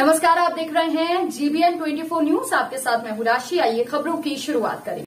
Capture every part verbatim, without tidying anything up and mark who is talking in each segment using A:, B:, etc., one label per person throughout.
A: नमस्कार, आप देख रहे हैं जीबीएन चौबीस न्यूज। आपके साथ मैं हूं राशि। आइए खबरों की शुरुआत करें।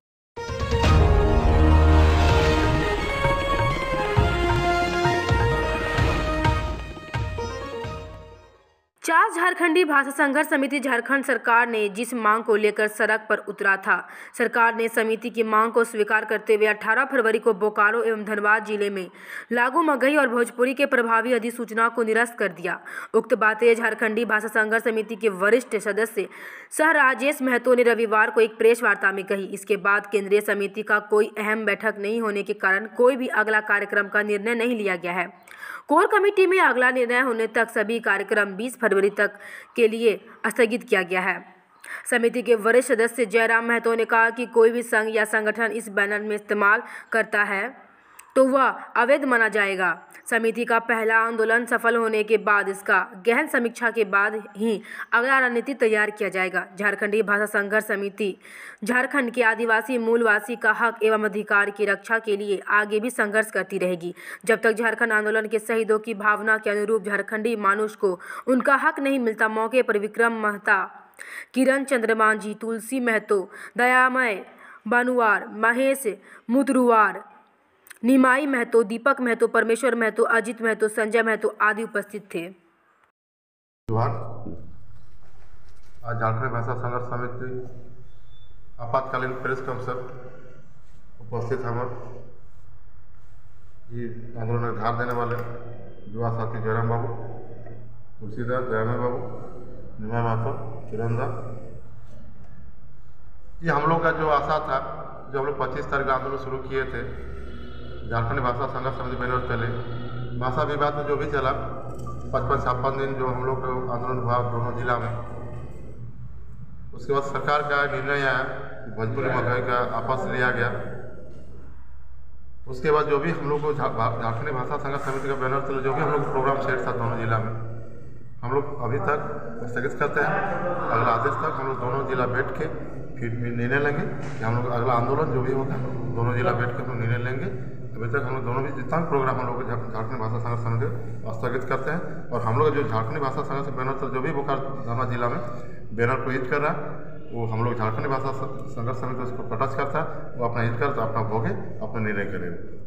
B: चार झारखंडी भाषा संघर्ष समिति झारखंड सरकार ने जिस मांग को लेकर सड़क पर उतरा था, सरकार ने समिति की मांग को स्वीकार करते हुए अठारह फरवरी को बोकारो एवं धनबाद जिले में लागू मगही और भोजपुरी के प्रभावी अधिसूचना को निरस्त कर दिया। उक्त बातें झारखंडी भाषा संघर्ष समिति के वरिष्ठ सदस्य सह राजेश महतो ने रविवार को एक प्रेस वार्ता में कही। इसके बाद केंद्रीय समिति का कोई अहम बैठक नहीं होने के कारण कोई भी अगला कार्यक्रम का निर्णय नहीं लिया गया है। कोर कमेटी में अगला निर्णय होने तक सभी कार्यक्रम बीस फरवरी तक के लिए स्थगित किया गया है। समिति के वरिष्ठ सदस्य जयराम महतो ने कहा कि कोई भी संघ या संगठन इस बैनर में इस्तेमाल करता है तो वह अवैध माना जाएगा। समिति का पहला आंदोलन सफल होने के बाद इसका गहन समीक्षा के बाद ही अगला रणनीति तैयार किया जाएगा। झारखंडी भाषा संघर्ष समिति झारखंड के आदिवासी मूलवासी का हक एवं अधिकार की रक्षा के लिए आगे भी संघर्ष करती रहेगी। जब तक झारखंड आंदोलन के शहीदों की भावना के अनुरूप झारखंडी मानुष को उनका हक नहीं मिलता। मौके पर विक्रम महता, किरण चंद्र मांझी, तुलसी महतो, दयामय बानुआर, महेश मुतरुआर, निमाई महतो, दीपक महतो, परमेश्वर महतो, अजित महतो, संजय महतो आदि उपस्थित थे।
C: आज झारखंड भाषा संघर्ष समिति आपातकालीन प्रेस काउंसिल उपस्थित हमारे ये आंदोलन में धार देने वाले युवा साथी जयराम बाबू, तुलसीदास, दयामय बाबू, निमाई महतो, किरण दा, ये हम लोग का जो आशा था, जो हम लोग पच्चीस तारीख आंदोलन शुरू किए थे झारखंड भाषा संघर्ष समिति बैनर चले, भाषा विवाद में जो भी चला पचपन छप्पन दिन जो हम लोग आंदोलन हुआ दोनों जिला में, उसके बाद सरकार का निर्णय आया कि भोजपुरी मगही का आपस लिया गया। उसके बाद जो भी हम लोग को झारखंडी भाषा संघर्ष समिति का बैनर चले, जो भी हम लोग प्रोग्राम सेट था दोनों जिला में, हम लोग अभी तक स्थगित करते हैं। अगला आदेश तक हम लोग दोनों जिला बैठ के फिर निर्णय लेंगे कि हम लोग अगला आंदोलन जो भी होगा दोनों जिला बैठ के हम लोग निर्णय लेंगे। अभी तक हम लोग दोनों भी जितना भी प्रोग्राम हम लोग झारखंड भाषा संघर्ष समिति स्थगित करते हैं। और हम लोग जो झारखंडी भाषा संघर्ष बैनर चल जो भी बोकारो धनबाद जिला में बैनर को हिट कर रहा है, वो हम लोग झारखंडी भाषा संघर्ष समिति उसको कटच करता है, वो अपना हिट करता अपना भोगे अपना निर्णय करेगा।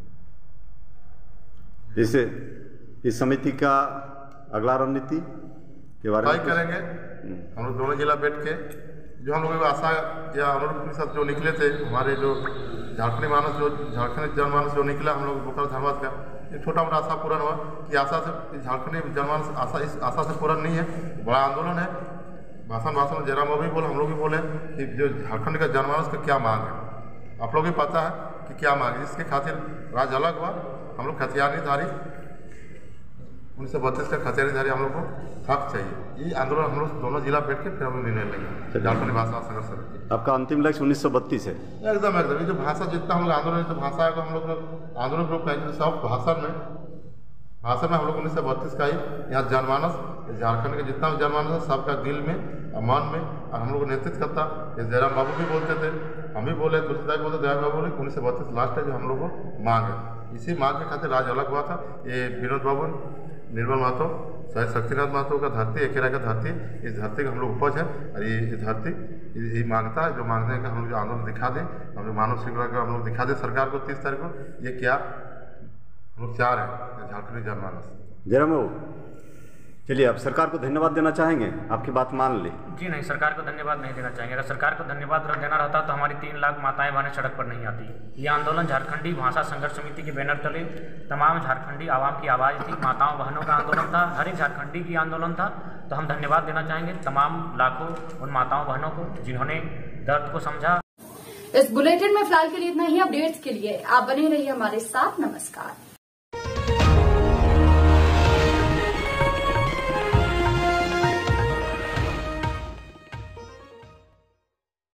D: जैसे इस समिति का अगला रणनीति के बारे में
C: करेंगे। हम लोग दोनों जिला बैठ के जो हम लोगों की आशा या अनुरूप के साथ जो निकले थे, हमारे जो झारखंडी मानस जो झारखंडी जनमानस जो निकला हम लोग बोकारो धनबाद का, एक छोटा मोटा आशा पूर्ण हुआ कि आशा से झारखंडी जनमानस आशा इस आशा से पूर्ण नहीं है, बड़ा आंदोलन है। भाषण भाषण जयराम बाबू भी बोले, हम लोग भी बोले कि जो झारखंड का जनमानस का क्या मांग है, आप लोग भी पता है कि क्या मांग है। इसके खातिर राज्य अलग हुआ, हम लोग खतियानीधारी उन्नीस सौ बत्तीस का खतियानीधारी हम लोग को हक चाहिए। ये आंदोलन हम लोग दोनों जिला बैठ के फिर हम लोग निर्णय लेंगे झारखंड भाषा संघर्ष समिति।
D: आपका अंतिम लक्ष्य उन्नीस सौ बत्तीस है?
C: एकदम एकदम। ये जो भाषा जितना हम लोग आंदोलन तो भाषा है, हम लोग आंदोलन ग्रुप का सब भाषण में भाषण में हम लोग उन्नीस सौ बत्तीस का ही यहाँ जनमानस झारखंड के जितना भी जनमानस है सबका दिल में मन में, और हम लोग नेतृत्व करता जयराम बाबू भी बोलते थे, हम भी बोले, तुलसीदास बोलते, दयामय बाबू बोले, उन्नीस सौ बत्तीस लास्ट है जो हम लोग को मांग है। इसी मांग के खातिर राज्य अलग हुआ था। ये विनोद बाबू, निर्मल महतो, शायद शक्तिनाथ महतो का धरती, एकेरा का धरती, इस धरती का हम लोग उपज है। और ये ये धरती ये मांगता है, जो मांगने का हम लोग जो आंदोलन दिखा दें, हम लोग मानव श्रृंखला का हम लोग दिखा दें सरकार को तीस तारीख को ये क्या हम लोग चाह रहे हैं झारखंडी जनमानस।
D: जयराम बाबू, चलिए आप सरकार को धन्यवाद देना चाहेंगे? आपकी बात मान ली।
E: जी नहीं, सरकार को धन्यवाद नहीं देना चाहेंगे। अगर सरकार को धन्यवाद देना रहता तो हमारी तीन लाख माताएं बहनें सड़क पर नहीं आती। ये आंदोलन झारखंडी भाषा संघर्ष समिति के बैनर तले तमाम झारखंडी आवाम की आवाज़ थी, माताओं बहनों का आंदोलन था, हर एक झारखंडी की आंदोलन था। तो हम धन्यवाद देना चाहेंगे तमाम लाखों उन माताओं बहनों को जिन्होंने दर्द को समझा।
A: इस बुलेटिन में फिलहाल के लिए इतना ही। अपडेट्स के लिए आप बने रहिए हमारे साथ। नमस्कार।